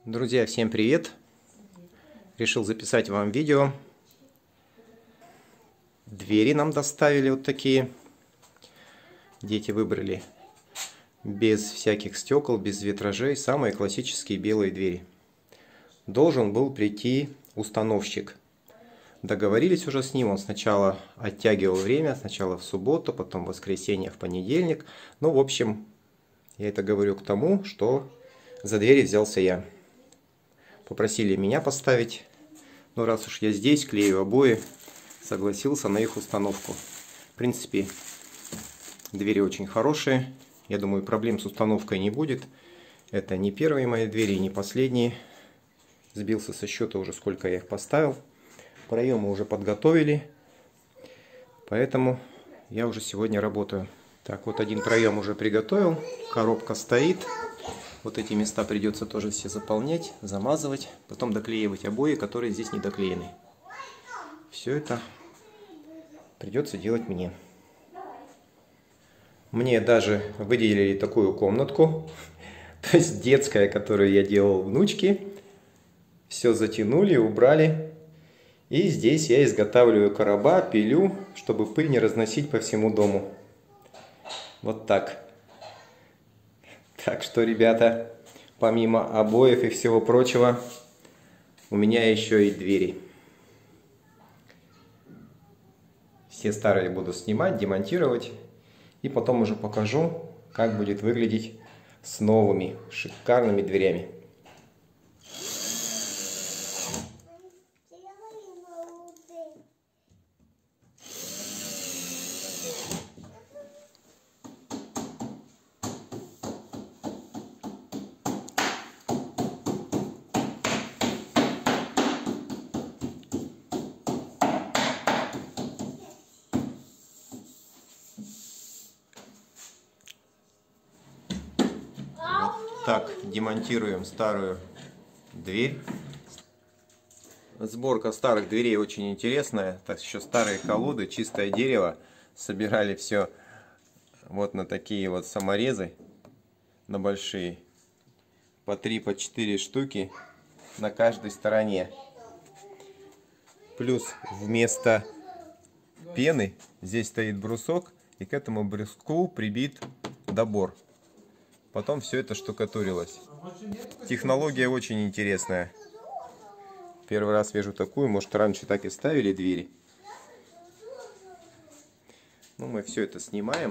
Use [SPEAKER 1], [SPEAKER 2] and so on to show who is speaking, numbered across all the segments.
[SPEAKER 1] Друзья, всем привет! Решил записать вам видео. Двери нам доставили вот такие. Дети выбрали без всяких стекол, без витражей. Самые классические белые двери. Должен был прийти установщик. Договорились уже с ним. Он сначала оттягивал время. Сначала в субботу, потом в воскресенье, в понедельник. Ну, в общем, я это говорю к тому, что за двери взялся я. Попросили меня поставить, но раз уж я здесь, клею обои, согласился на их установку. В принципе, двери очень хорошие, я думаю, проблем с установкой не будет. Это не первые мои двери, не последние. Сбился со счета уже, сколько я их поставил. Проемы уже подготовили, поэтому я уже сегодня работаю. Так, вот один проем уже приготовил, коробка стоит. Вот эти места придется тоже все заполнять, замазывать, потом доклеивать обои, которые здесь не доклеены. Все это придется делать мне. Мне даже выделили такую комнатку, то есть детская, которую я делал внучке. Все затянули, убрали. И здесь я изготавливаю короба, пилю, чтобы пыль не разносить по всему дому. Вот так. Так что, ребята, помимо обоев и всего прочего, у меня еще и двери. Все старые буду снимать, демонтировать. И потом уже покажу, как будет выглядеть с новыми шикарными дверями. Так, демонтируем старую дверь. Сборка старых дверей очень интересная. Так, еще старые колоды, чистое дерево. Собирали все вот на такие вот саморезы, на большие. По 3, по 4 штуки на каждой стороне. Плюс вместо пены здесь стоит брусок, и к этому бруску прибит добор. Потом все это штукатурилось. Технология очень интересная. Первый раз вижу такую. Может, раньше так и ставили двери. Ну, мы все это снимаем.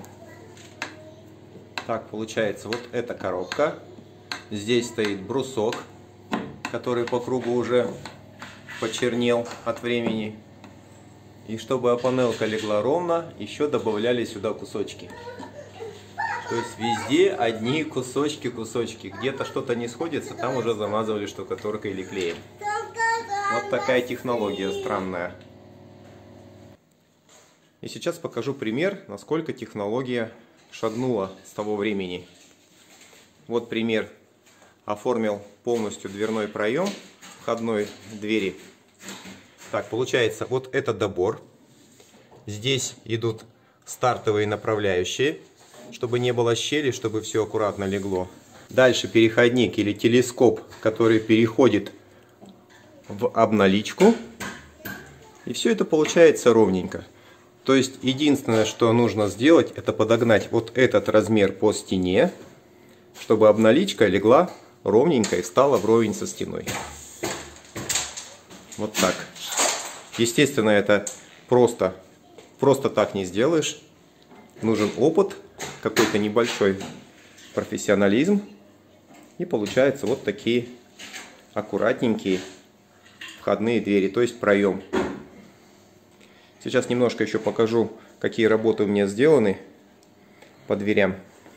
[SPEAKER 1] Так, получается, вот эта коробка. Здесь стоит брусок, который по кругу уже почернел от времени. И чтобы панелка легла ровно, еще добавляли сюда кусочки. То есть везде одни кусочки. Где-то что-то не сходится, там уже замазывали штукатуркой или клеем. Вот такая технология странная. И сейчас покажу пример, насколько технология шагнула с того времени. Вот пример. Оформил полностью дверной проем входной двери. Так, получается, вот это добор. Здесь идут стартовые направляющие, чтобы не было щели, чтобы все аккуратно легло. Дальше переходник или телескоп, который переходит в обналичку. И все это получается ровненько. То есть единственное, что нужно сделать, это подогнать вот этот размер по стене, чтобы обналичка легла ровненько и стала вровень со стеной. Вот так. Естественно, это просто так не сделаешь. Нужен опыт, какой-то небольшой профессионализм, и получаются вот такие аккуратненькие входные двери, то есть проем. Сейчас немножко еще покажу, какие работы у меня сделаны по дверям.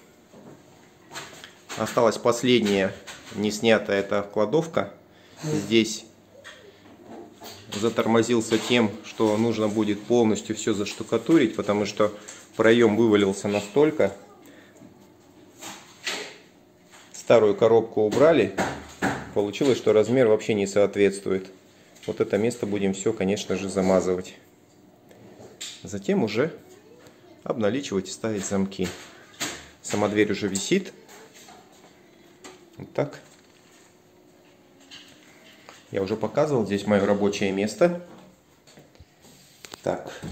[SPEAKER 1] Осталась последняя не снятая, это кладовка. Здесь затормозился тем, что нужно будет полностью все заштукатурить, потому что проем вывалился настолько. Старую коробку убрали. Получилось, что размер вообще не соответствует. Вот это место будем все, конечно же, замазывать. Затем уже обналичивать и ставить замки. Сама дверь уже висит. Вот так. Я уже показывал, здесь мое рабочее место. Так.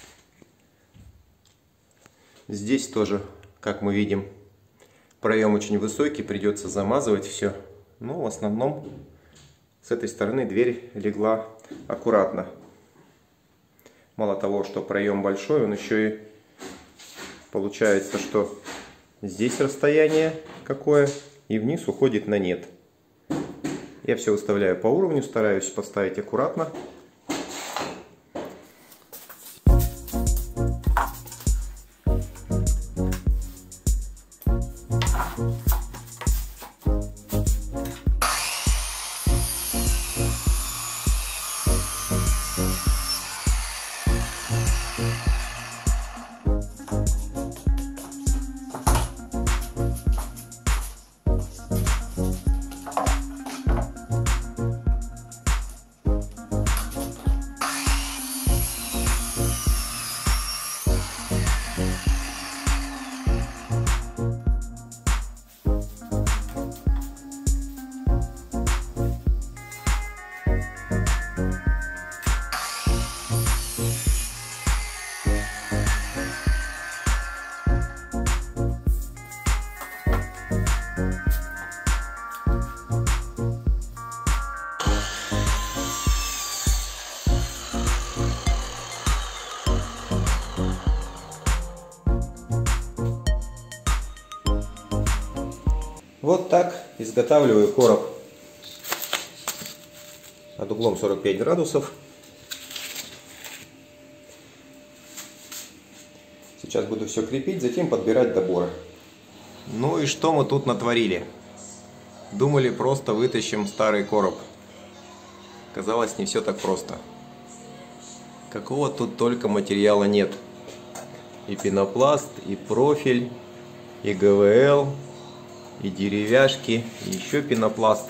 [SPEAKER 1] Здесь тоже, как мы видим, проем очень высокий, придется замазывать все. Но в основном с этой стороны дверь легла аккуратно. Мало того, что проем большой, он еще и получается, что здесь расстояние какое, и вниз уходит на нет. Я все выставляю по уровню, стараюсь поставить аккуратно. Вот так изготавливаю короб под углом 45 градусов. Сейчас буду все крепить, затем подбирать доборы. Ну и что мы тут натворили? Думали, просто вытащим старый короб. Казалось, не все так просто. Какого тут только материала нет. И пенопласт, и профиль, и ГВЛ, и деревяшки, и еще пенопласт.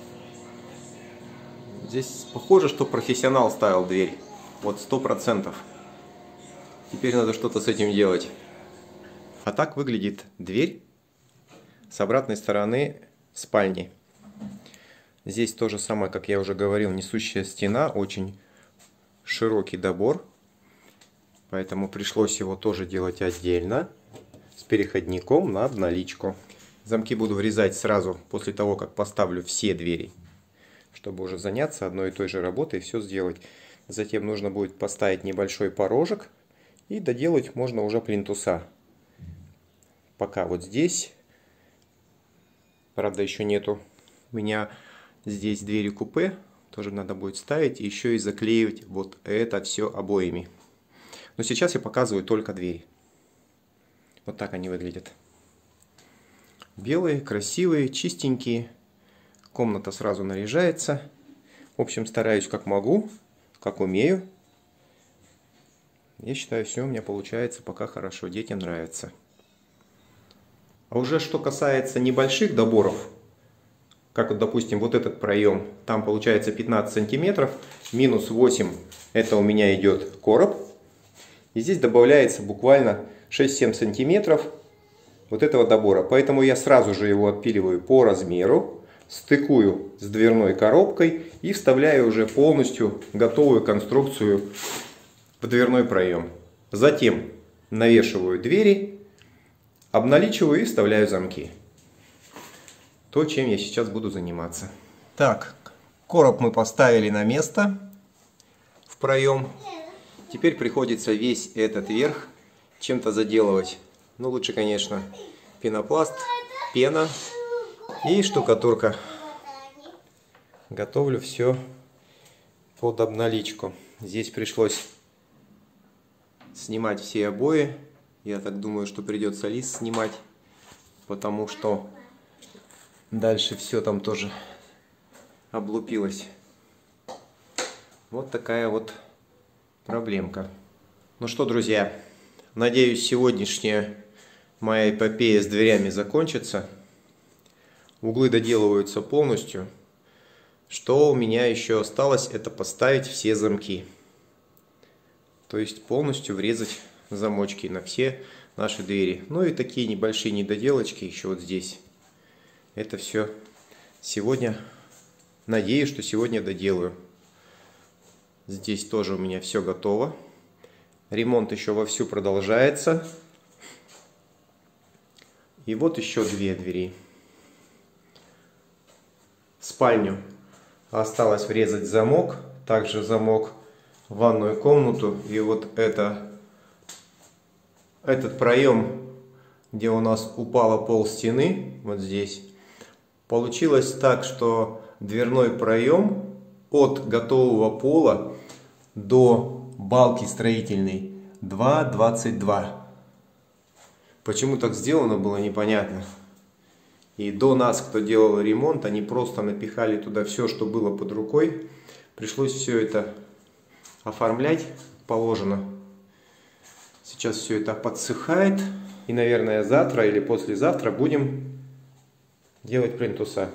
[SPEAKER 1] Здесь похоже, что профессионал ставил дверь. Вот 100%. Теперь надо что-то с этим делать. А так выглядит дверь с обратной стороны спальни. Здесь то же самое, как я уже говорил, несущая стена, очень широкий добор. Поэтому пришлось его тоже делать отдельно, с переходником на обналичку. Замки буду врезать сразу после того, как поставлю все двери, чтобы уже заняться одной и той же работой и все сделать. Затем нужно будет поставить небольшой порожек и доделать можно уже плинтуса. Пока вот здесь, правда, еще нету у меня здесь двери купе, тоже надо будет ставить, и еще и заклеивать вот это все обоями. Но сейчас я показываю только двери. Вот так они выглядят. Белые, красивые, чистенькие. Комната сразу наряжается. В общем, стараюсь как могу, как умею. Я считаю, все у меня получается пока хорошо. Детям нравится. А уже что касается небольших доборов, как вот, допустим, вот этот проем, там получается 15 сантиметров, минус 8, это у меня идет короб. И здесь добавляется буквально 6-7 сантиметров вот этого добора. Поэтому я сразу же его отпиливаю по размеру, стыкую с дверной коробкой и вставляю уже полностью готовую конструкцию в дверной проем. Затем навешиваю двери, обналичиваю и вставляю замки. То, чем я сейчас буду заниматься. Так, короб мы поставили на место в проем. Теперь приходится весь этот верх чем-то заделывать. Ну, лучше, конечно, пенопласт, пена и штукатурка. Готовлю все под обналичку. Здесь пришлось снимать все обои. Я так думаю, что придется лист снимать, потому что дальше все там тоже облупилось. Вот такая вот проблемка. Ну что, друзья, надеюсь, сегодняшняя моя эпопея с дверями закончится. Углы доделываются полностью. Что у меня еще осталось, это поставить все замки. То есть полностью врезать замочки на все наши двери. Ну и такие небольшие недоделочки еще вот здесь. Это все сегодня Надеюсь, что сегодня доделаю. Здесь тоже у меня все готово. Ремонт еще вовсю продолжается. И вот еще две двери. В спальню осталось врезать замок. Также замок в ванную комнату. И вот этот проем, где у нас упала пол стены, вот здесь, получилось так, что дверной проем от готового пола до балки строительной 2,22. Почему так сделано, было непонятно. И до нас, кто делал ремонт, они просто напихали туда все, что было под рукой. Пришлось все это оформлять положено. Сейчас все это подсыхает. И, наверное, завтра или послезавтра будем делать плинтуса.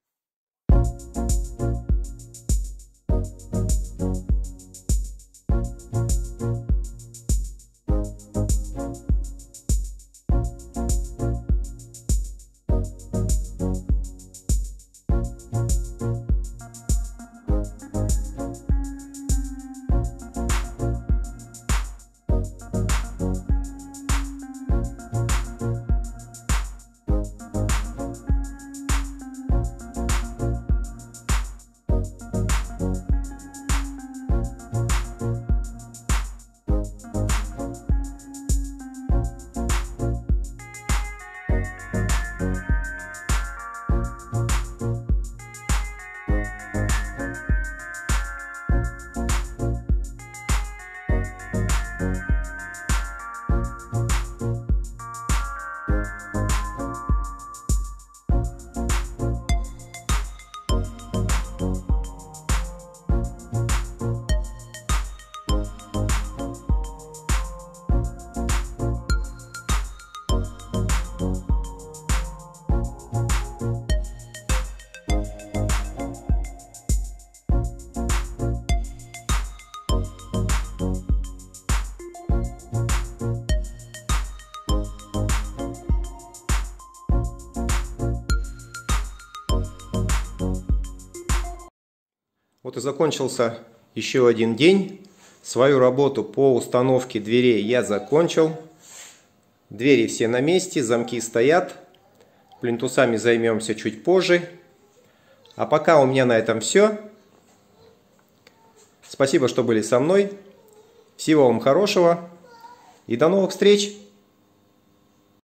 [SPEAKER 1] Вот и закончился еще один день. Свою работу по установке дверей я закончил. Двери все на месте, замки стоят. Плинтусами займемся чуть позже. А пока у меня на этом все. Спасибо, что были со мной. Всего вам хорошего и до новых встреч!